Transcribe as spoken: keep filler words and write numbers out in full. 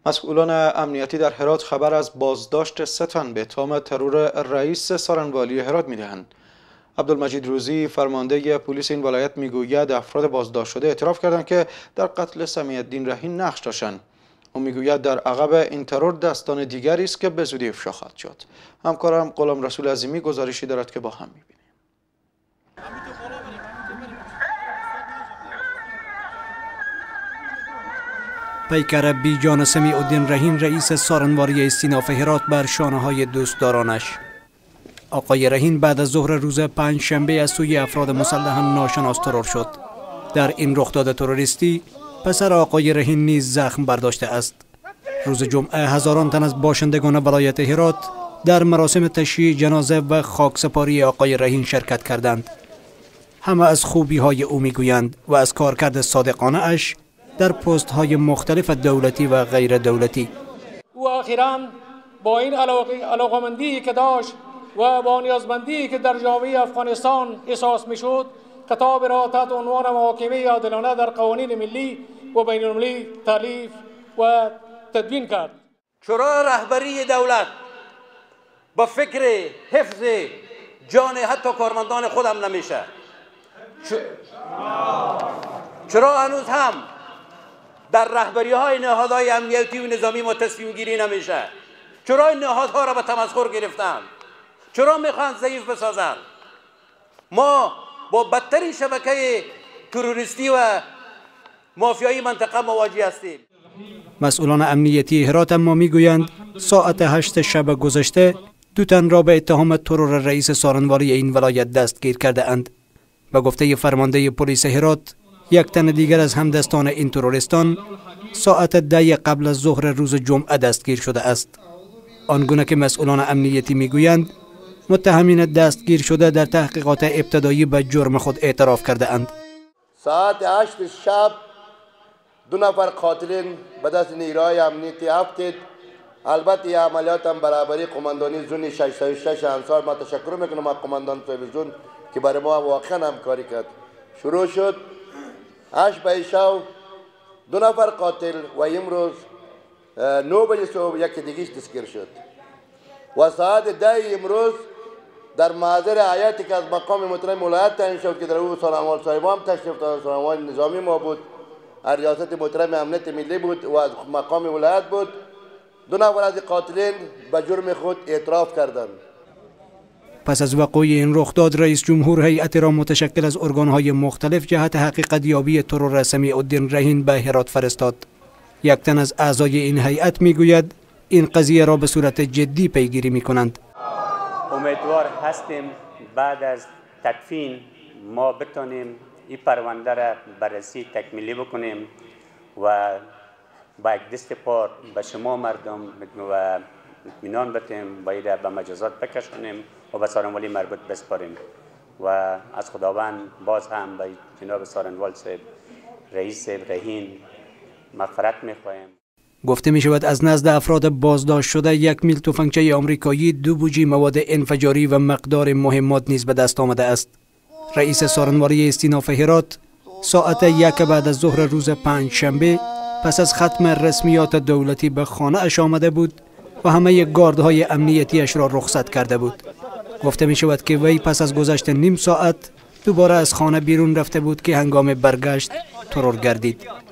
مسئولان امنیتی در هرات خبر از بازداشت سه تن به اتهام ترور رئیس سارنوالی هرات می‌دهند. عبدالمجید روزی فرمانده پلیس این ولایت میگوید افراد بازداشت شده اعتراف کردند که در قتل سمیع‌الدین رهین نقش داشتند. او میگوید در عقب این ترور دستان دیگری است که به زودی افشا خواهد شد. همکارم غلام رسول عظیمی گزارشی دارد که با هم می‌بینیم. پیکر بیجان سمیع‌الدین رهین رئیس سارنواری استیناف هرات بر شانه‌های دوستدارانش. آقای رهین بعد از ظهر روز پنج شنبه از سوی افراد مسلح ناشناس ترور شد. در این رخداد تروریستی پسر آقای رهین نیز زخم برداشته است. روز جمعه هزاران تن از باشندگان ولایت هرات در مراسم تشییع جنازه و خاکسپاری آقای رهین شرکت کردند. همه از خوبی‌های او میگویند و از کارکرد صادقانه اش در پست های مختلف دولتی و غیر دولتی. او اخیراً با این علاقمندی که داشت و با نیازمندی که در جامعه افغانستان احساس میشد کتاب را تحت عنوان محاکمه عادلانه در قوانین ملی و بین المللی تالیف و تدوین کرد. چرا رهبری دولت با فکر حفظ جان حتی کارمندان خودم نمیشه؟ چرا هنوز هم در رهبری های نهادهای امنیتی و نظامی ما تصمیم گیری نمیشه؟ چرا این نهادها را به تمسخر گرفتن؟ چرا میخوان ضعیف بسازن؟ ما با بدترین شبکه تروریستی و مافیایی منطقه مواجه هستیم. مسئولان امنیتی هرات اما میگویند ساعت هشت شب گذشته دو تن را به اتهام ترور رئیس سارنواری این ولایت دستگیر کرده اند. به گفته فرمانده پلیس هرات یک تن دیگر از همدستان این تروریستان ساعت ده قبل از ظهر روز جمعه دستگیر شده است. آنگونه که مسئولان امنیتی میگویند متهمین دستگیر شده در تحقیقات ابتدایی به جرم خود اعتراف کرده اند. ساعت هشت شب دو نفر قاتلین به دست نیروهای امنیتی افتید. البته این عملیات هم برابری قماندانی زون ششصد و شش انصار. ما تشکر میکنم از قماندان صاحب زون که برای ما واقعا همکاری کرد. شروع شد هشت به شب دو نفر قاتل و امروز نه بجه صبح یک دیگیش دستگیر شد و ساعت ده امروز در محضر هیئتی که از مقام محترم ولایت تعیین شد که در او سارنوال صاحب هم تشریف داشت، سارنوال نظامی ما بود، از ریاست محترم امنیت ملی بود و از مقام ولایت بود، دو نفر از قاتلین به جرم خود اعتراف کردند. پس از وقوع این رخداد رئیس جمهور هیئت را متشکل از ارگان‌های مختلف جهت حقیقت یابی ترور سمیع‌الدین رهین به هرات فرستاد. یک تن از اعضای این هیئت میگوید این قضیه را به صورت جدی پیگیری میکنند. امیدوار هستیم بعد از تدفین ما بتونیم این پرونده را بررسی تکمیلی بکنیم و با یک دست پار به شما مردم و اطمینان بدیم، باید به مجازات بکشانیم و به سارنوالی مربوط بسپاریم و از خداوند باز هم به جناب سارنوال صاحب رئیس رهین مغفرت میخواهیم. گفته می شود از نزد افراد بازداشت شده یک میل تفنگچه آمریکایی، دو بوجی مواد انفجاری و مقدار مهمات نیز به دست آمده است. رئیس سارنواری استیناف هرات ساعت یک بعد از ظهر روز پنج شنبه پس از ختم رسمیات دولتی به خانه اش آمده بود و همه گاردهای امنیتیش را رخصت کرده بود. گفته می شود که وی پس از گذشت نیم ساعت دوباره از خانه بیرون رفته بود که هنگام برگشت ترور گردید.